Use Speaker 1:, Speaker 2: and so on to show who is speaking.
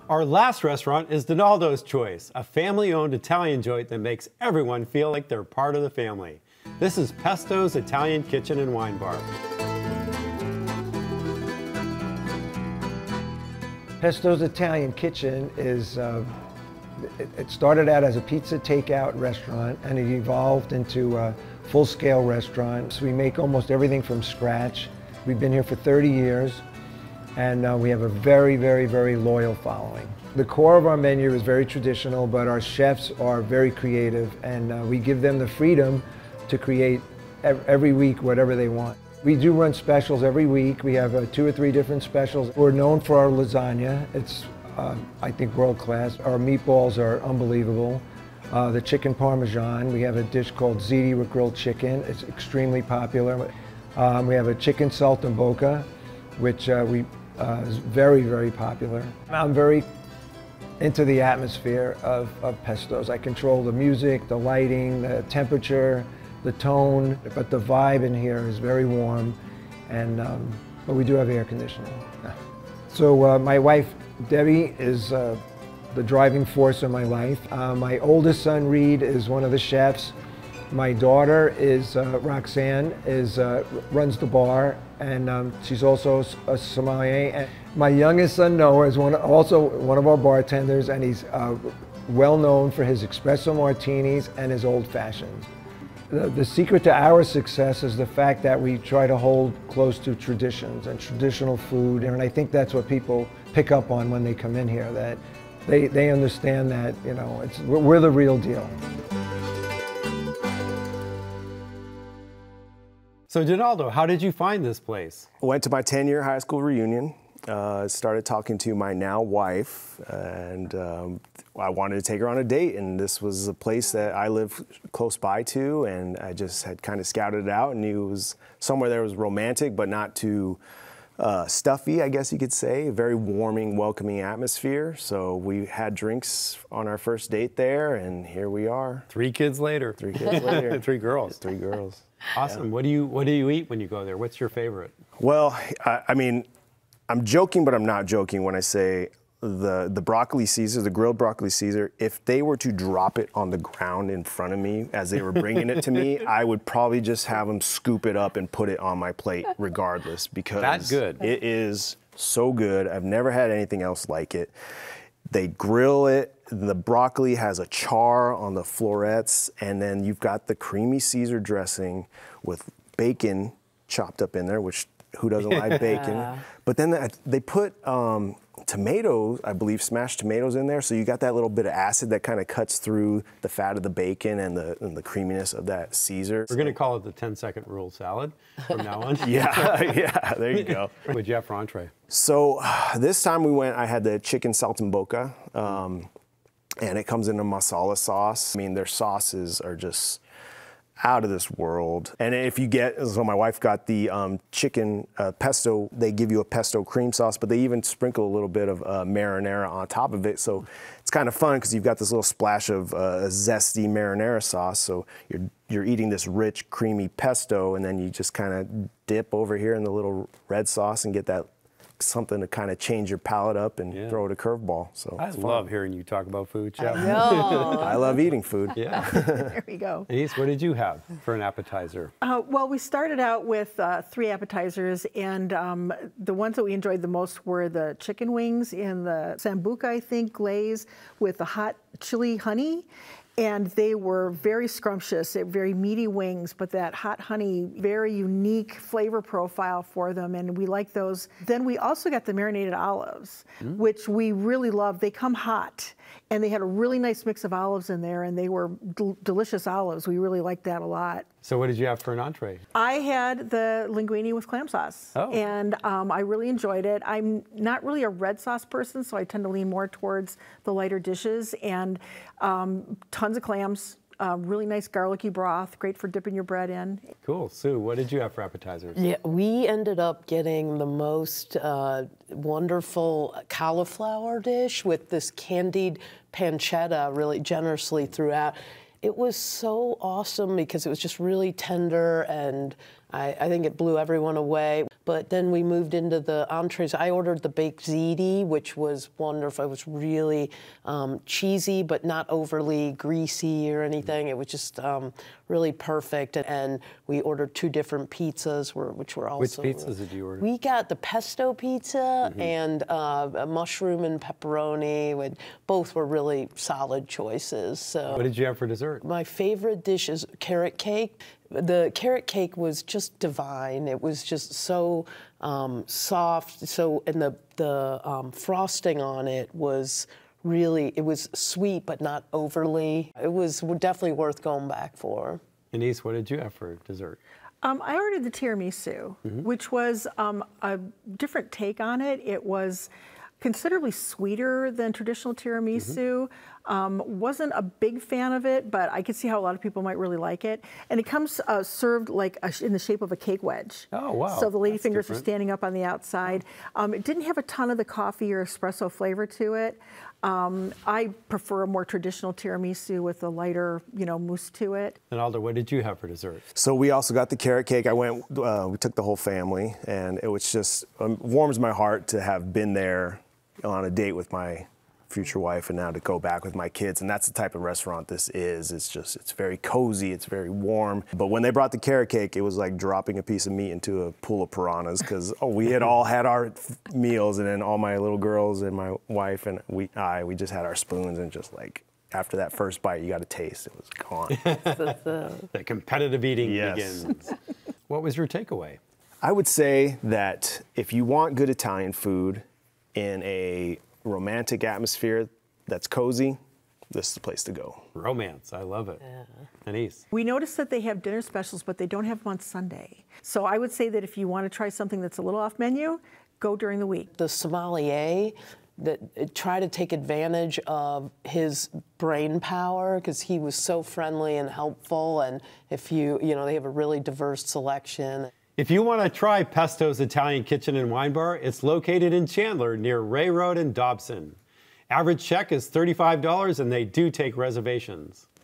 Speaker 1: Our last restaurant is Donaldo's Choice, a family-owned Italian joint that makes everyone feel like they're part of the family. This is Pesto's Italian Kitchen and Wine Bar.
Speaker 2: Pesto's Italian Kitchen is, it started out as a pizza takeout restaurant and it evolved into a full-scale restaurant. So we make almost everything from scratch. We've been here for 30 years and we have a very, very, very loyal following. The core of our menu is very traditional, but our chefs are very creative and we give them the freedom to create every week whatever they want. We do run specials every week. We have 2 or 3 different specials. We're known for our lasagna. It's, I think, world class. Our meatballs are unbelievable. The chicken parmesan, we have a dish called ziti with grilled chicken. It's extremely popular. We have a chicken saltimbocca, which is very, very popular. I'm very into the atmosphere of Pesto's. I control the music, the lighting, the temperature, the tone, but the vibe in here is very warm, and but we do have air conditioning. So my wife, Debbie, is the driving force of my life. My oldest son, Reed, is one of the chefs. My daughter is Roxanne, runs the bar, and she's also a sommelier. And my youngest son, Noah, is also one of our bartenders, and he's well known for his espresso martinis and his old fashions. The secret to our success is the fact that we try to hold close to traditions and traditional food, and I think that's what people pick up on when they come in here, that they understand that, you know, we're the real deal.
Speaker 1: So Donaldo, how did you find this place?
Speaker 3: I went to my 10-year high school reunion, started talking to my now wife, and I wanted to take her on a date, and this was a place that I live close by to, and I just had kind of scouted it out and knew it was somewhere that was romantic but not too stuffy, I guess you could say. A very warming, welcoming atmosphere. So we had drinks on our first date there, and here we are.
Speaker 1: 3 kids later.
Speaker 3: 3 kids later.
Speaker 1: 3 girls.
Speaker 3: 3 girls.
Speaker 1: Awesome.
Speaker 3: Yeah.
Speaker 1: What do you eat when you go there? What's your favorite?
Speaker 3: Well, I mean, I'm joking, but I'm not joking when I say the broccoli Caesar, the grilled broccoli Caesar, if they were to drop it on the ground in front of me as they were bringing it to me, I would probably just have them scoop it up and put it on my plate regardless, because
Speaker 1: that's good.
Speaker 3: It is so good. I've never had anything else like it. They grill it. The broccoli has a char on the florets, and then you've got the creamy Caesar dressing with bacon chopped up in there, which who doesn't like bacon? But then they put tomatoes, I believe, smashed tomatoes in there, so you got that little bit of acid that kind of cuts through the fat of the bacon and the creaminess of that Caesar.
Speaker 1: We're going to call it the 10-second rule salad from now on.
Speaker 3: Yeah, there you go.
Speaker 1: What'd you have for entree?
Speaker 3: So this time I had the chicken saltimbocca, and it comes in a masala sauce. I mean, their sauces are just out of this world. And if you so my wife got the chicken pesto, they give you a pesto cream sauce, but they even sprinkle a little bit of marinara on top of it. So it's kind of fun because you've got this little splash of zesty marinara sauce. So you're eating this rich, creamy pesto, and then you just kind of dip over here in the little red sauce and get that something to kind of change your palate up and throw it a curveball. So
Speaker 1: I love hearing you talk about food, Chef.
Speaker 4: I know.
Speaker 3: I love eating food.
Speaker 1: Yeah.
Speaker 4: There we go.
Speaker 1: Annice, what did you have for an appetizer?
Speaker 4: Well, we started out with 3 appetizers, and the ones that we enjoyed the most were the chicken wings in the sambuca, I think, glaze with the hot chili honey. And they were very scrumptious, very meaty wings, but that hot honey, very unique flavor profile for them, and we like those. Then we also got the marinated olives, which we really love. They come hot, and they had a really nice mix of olives in there, and they were delicious olives. We really liked that a lot.
Speaker 1: So what did you have for an entree?
Speaker 4: I had the linguine with clam sauce, and I really enjoyed it. I'm not really a red sauce person, so I tend to lean more towards the lighter dishes, and tons of clams, really nice garlicky broth, great for dipping your bread in.
Speaker 1: Cool. Sue, what did you have for appetizers?
Speaker 5: Yeah, we ended up getting the most wonderful cauliflower dish with this candied pancetta really generously throughout. It was so awesome because it was just really tender and I think it blew everyone away. But then we moved into the entrees. I ordered the baked ziti, which was wonderful. It was really cheesy, but not overly greasy or anything. It was just really perfect. And we ordered 2 different pizzas, which were also...
Speaker 1: Which pizzas did you order?
Speaker 5: We got the pesto pizza and a mushroom and pepperoni. Both were really solid choices. So
Speaker 1: What did you have for dessert?
Speaker 5: my favorite dish is carrot cake. The carrot cake was just divine. It was just so soft. And the frosting on it was really, it was sweet but not overly. It was definitely worth going back for.
Speaker 1: Annice, what did you have for dessert?
Speaker 4: I ordered the tiramisu, which was a different take on it. It was considerably sweeter than traditional tiramisu. Wasn't a big fan of it, but I could see how a lot of people might really like it. And it comes served like in the shape of a cake wedge.
Speaker 1: Oh, wow.
Speaker 4: So the lady
Speaker 1: That's
Speaker 4: fingers
Speaker 1: different.
Speaker 4: are standing up on the outside. It didn't have a ton of the coffee or espresso flavor to it. I prefer a more traditional tiramisu with a lighter, mousse to it.
Speaker 1: Donaldo, what did you have for dessert?
Speaker 3: So we also got the carrot cake. We took the whole family, and it was just, warms my heart to have been there on a date with my future wife and now to go back with my kids. And that's the type of restaurant this is. It's very cozy, it's very warm. But when they brought the carrot cake, it was like dropping a piece of meat into a pool of piranhas, because we had all had our meals, and then all my little girls and my wife and we just had our spoons, and just like, after that first bite, you got to taste. It was gone.
Speaker 1: The competitive eating
Speaker 3: Yes.
Speaker 1: begins. What was your takeaway?
Speaker 3: I would say that if you want good Italian food in a romantic atmosphere that's cozy, this is the place to go.
Speaker 1: Romance, I love it. Annice.
Speaker 4: We noticed that they have dinner specials, but they don't have them on Sunday. So I would say that if you want to try something that's a little off menu, go during the week.
Speaker 5: The sommelier that try to take advantage of his brain power, because he was so friendly and helpful, and if they have a really diverse selection.
Speaker 1: If you want to try Pesto's Italian Kitchen and Wine Bar, it's located in Chandler near Ray Road and Dobson. Average check is $35, and they do take reservations.